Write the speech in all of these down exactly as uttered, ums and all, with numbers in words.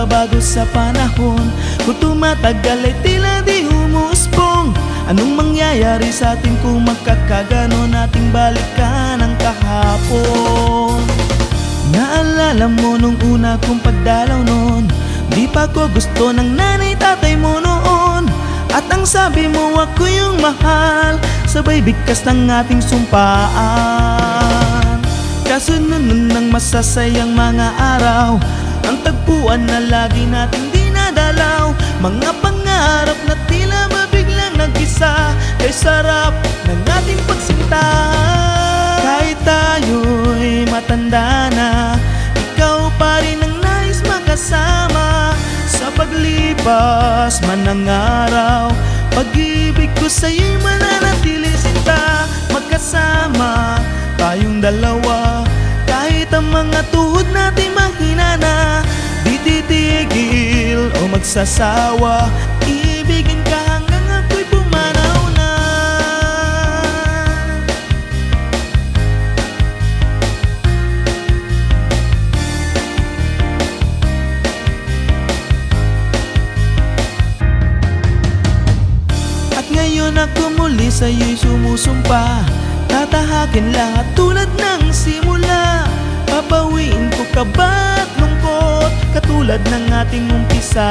nagbabago sa panahon. Kung tumatagal ay tila di humusbong. Anong mangyayari sa atin kung magkakaganon? Nating balikan ang kahapon. Naalala mo nung una kong pagdalaw noon, di pa ko gusto ng nanay tatay mo noon. At ang sabi mo ako yung mahal, sabay bigkas ng ating sumpaan. Kasunod ng masasayang mga araw, ang tagpuan na lagi nating dinadalaw. Mga pangarap na tila mabiglang nag-isa, kay sarap ng ating pagsinta. Kahit tayo'y matanda na, ikaw pa rin ang nais makasama. Sa paglipas man ng araw, pag-ibig ko sa'yo'y mananatili sinta. Magkasama tayong dalawa, kahit ang mga tuhod natin mahina na. Di titigil o magsasawa, ibigin ka hanggang ako'y pumanaw na. At ngayon ako muli sa'yo'y sumusumpa, tatahakin lahat tulad ng simula. Papawiin ko kaba at lungkot, katulad ng ating umpisa.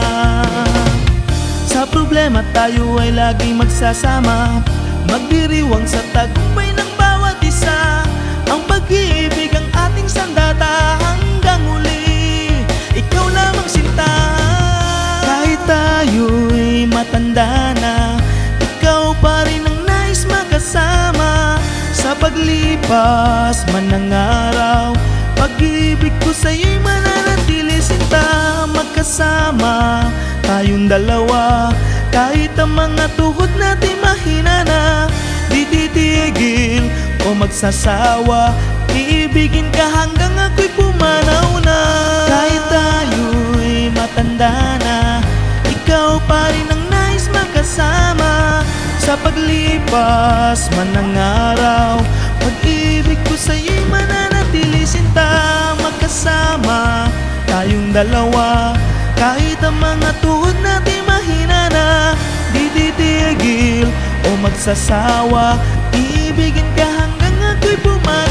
Sa problema tayo ay lagi magsasama, magdiriwang sa tagumpay ng bawat isa. Ang pag-ibig ang ating sandata hanggang huli, ikaw lamang sinta. Kahit tayo'y matanda na, ikaw pa rin ang nais makasama. Sa paglipas man ng araw, pag-ibig ko sa'yo'y mananatili sinta. Magkasama tayong dalawa, kahit ang mga tuhod natin mahina na. Di titigil o magsasawa, iibigin ka hanggang ako'y pumanaw na. Kahit tayo'y matanda na, ikaw pa rin ang nais makasama. Sa paglipas man ng araw, pag-ibig ko sa'yo'y mananatili sinta. Magkasama tayong dalawa, kahit ang mga tuhod natin mahina na. Di titigil o magsasawa, iibigin ka hanggang ako'y pumanaw.